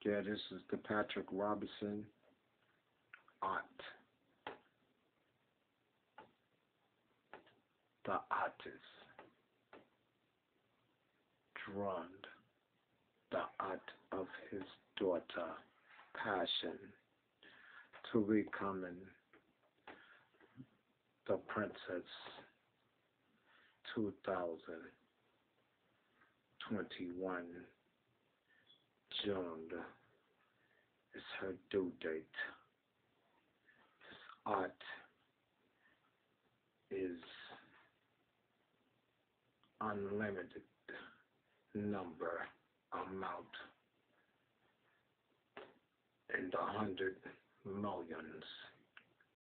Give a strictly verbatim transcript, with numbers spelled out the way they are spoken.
Yeah, this is the Patrick Robinson art. The artist drawn the art of his daughter, passion, to becoming the princess two thousand twenty-one. June is her due date. His art is unlimited number, amount in the hundred millions.